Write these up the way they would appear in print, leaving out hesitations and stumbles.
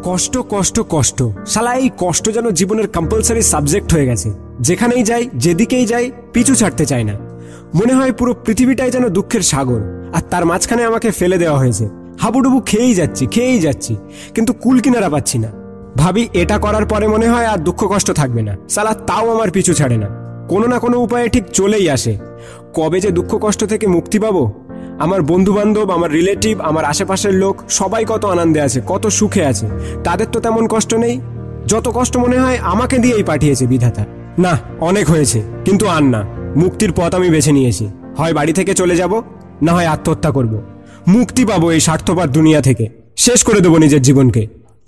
কষ্ট কষ্ট কষ্ট, শালা এই কষ্ট যেন জীবনের কম্পালসারি সাবজেক্ট হয়ে গেছে। যেখানেই যাই, যেদিকেই যাই, পিছু ছাড়তে চাই না। মনে হয় পুরো পৃথিবীটাই যেন দুঃখের সাগর, আর তার মাঝখানে আমাকে ফেলে দেওয়া হয়েছে। হাবুডুবু খেয়েই যাচ্ছি, কিন্তু কুল কিনারা পাচ্ছি না। ভাবি এটা করার পরে মনে হয় আর দুঃখ কষ্ট থাকবে না, শালা তাও আমার পিছু ছাড়ে না। কোনো না কোনো উপায়ে ঠিক চলেই আসে। কবে যে দুঃখ কষ্ট থেকে মুক্তি পাবো? আমার বন্ধু বান্ধব, আমার রিলেটিভ, আমার আশেপাশের লোক সবাই কত আনন্দে আছে, কত সুখে আছে। তাদের তো তেমন কষ্ট নেই। যত কষ্ট মনে হয় আমাকে দিয়েই পাঠিয়েছে বিধাতা। না, অনেক হয়েছে, কিন্তু আর না। মুক্তির পথ আমি বেছে নিয়েছি। হয় বাড়ি থেকে চলে যাব, না হয় আত্মহত্যা করব। মুক্তি পাবো এই স্বার্থপর দুনিয়া থেকে। শেষ করে দেবো নিজের জীবনকে।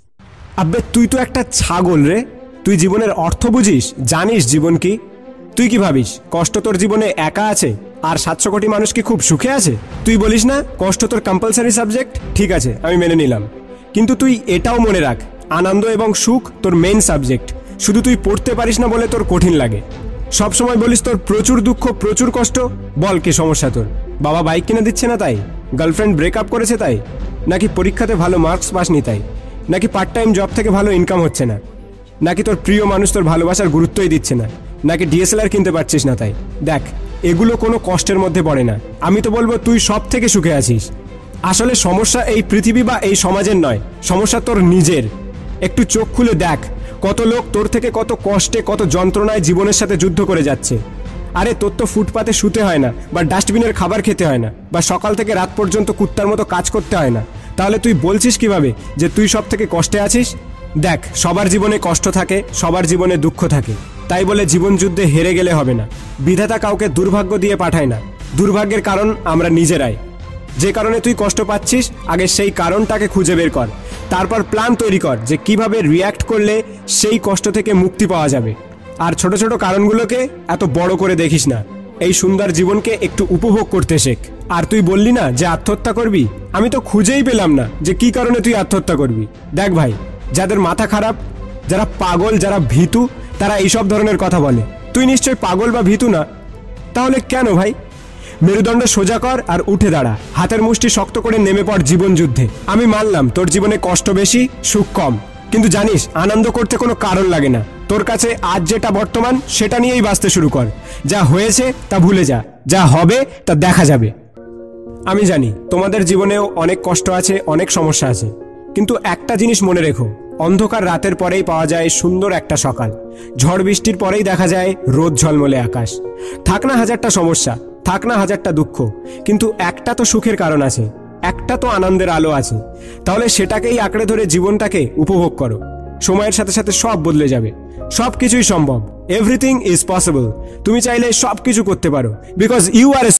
আব্বে তুই তো একটা ছাগল রে। তুই জীবনের অর্থ বুঝিস? জানিস জীবন কি? তুই কি ভাবিস কষ্ট তোর জীবনে একা আছে আর 700 কোটি মানুষ কি খুব সুখে আছে? তুই বলিস না কষ্ট তোর কম্পালসারি সাবজেক্ট, ঠিক আছে আমি মেনে নিলাম, কিন্তু তুই এটাও মনে রাখ আনন্দ এবং সুখ তোর মেইন সাবজেক্ট। শুধু তুই পড়তে পারিস না বলে তোর কঠিন লাগে। সব সময় বলিস তোর প্রচুর দুঃখ, প্রচুর কষ্ট। বল কি সমস্যা তোর? বাবা বাইক কিনে দিচ্ছে না তাই? গার্লফ্রেন্ড ব্রেকআপ করেছে তাই? নাকি পরীক্ষাতে ভালো মার্কস পাসনি তাই? নাকি পার্ট টাইম জব থেকে ভালো ইনকাম হচ্ছে না? নাকি তোর প্রিয় মানুষ তোর ভালোবাসার গুরুত্বই দিচ্ছে না? নাকি ডিএসএলআর কিনতে পারছিস না তাই? দেখ, এগুলো কোনো কষ্টের মধ্যে পড়ে না। আমি তো বলবো তুই সব থেকে সুখে আছিস। আসলে সমস্যা এই পৃথিবী বা এই সমাজের নয়, সমস্যা তোর নিজের। একটু চোখ খুলে দেখ, কত লোক তোর থেকে কত কষ্টে, কত যন্ত্রণায় জীবনের সাথে যুদ্ধ করে যাচ্ছে। আরে তোর তো ফুটপাতে শুতে হয় না, বা ডাস্টবিনের খাবার খেতে হয় না, বা সকাল থেকে রাত পর্যন্ত কুত্তার মতো কাজ করতে হয় না। তাহলে তুই বলছিস কিভাবে যে তুই সব থেকে কষ্টে আছিস? দেখ, সবার জীবনে কষ্ট থাকে, সবার জীবনে দুঃখ থাকে। তাই বলে জীবন যুদ্ধে হেরে গেলে হবে না। বিধাতা কাউকে দুর্ভাগ্য দিয়ে পাঠায় না। দুর্ভাগ্যের কারণ আমরা নিজেরাই। যে কারণে তুই কষ্ট পাচ্ছিস, আগে সেই কারণটাকে খুঁজে বের কর। তারপর প্ল্যান তৈরি কর যে কিভাবে রিয়্যাক্ট করলে সেই কষ্ট থেকে মুক্তি পাওয়া যাবে। আর ছোট ছোট কারণগুলোকে এত বড় করে দেখিস না। এই সুন্দর জীবনকে একটু উপভোগ করতে শেখ। আর তুই বললি না যে আত্মহত্যা করবি, আমি তো খুঁজেই পেলাম না যে কি কারণে তুই আত্মহত্যা করবি। দেখ ভাই, যাদের মাথা খারাপ, যারা পাগল, যারা ভীতু, তারা এইসব ধরনের কথা বলে। তুই নিশ্চয় পাগল বা ভীতু না। তাহলে কেন ভাই? মেরুদণ্ড সোজা কর আর উঠে দাঁড়া। হাতের মুষ্টি শক্ত করে নেমে পড় জীবন যুদ্ধে। আমি মানলাম তোর জীবনে কষ্ট বেশি, সুখ কম, কিন্তু জানিস আনন্দ করতে কোনো কারণ লাগে না। তোর কাছে আজ যেটা বর্তমান, সেটা নিয়েই বাঁচতে শুরু কর। যা হয়েছে তা ভুলে যা, যা হবে তা দেখা যাবে। আমি জানি তোমাদের জীবনেও অনেক কষ্ট আছে, অনেক সমস্যা আছে, কিন্তু একটা জিনিস মনে রেখো, অন্ধকার রাতের পরেই পাওয়া যায় সুন্দর একটা সকাল। ঝড় বৃষ্টির পরেই দেখা যায় রোদ ঝলমলে আকাশ। থাক না হাজারটা সমস্যা, থাক না হাজারটা দুঃখ, কিন্তু একটা তো সুখের কারণ আছে, একটা তো আনন্দের আলো আছে। তাহলে সেটাকেই আঁকড়ে ধরে জীবনটাকে উপভোগ করো। সময়ের সাথে সাথে সব বদলে যাবে। সব কিছুই সম্ভব। Everything is possible. তুমি চাইলে সব কিছু করতে পারো, বিকজ ইউ আর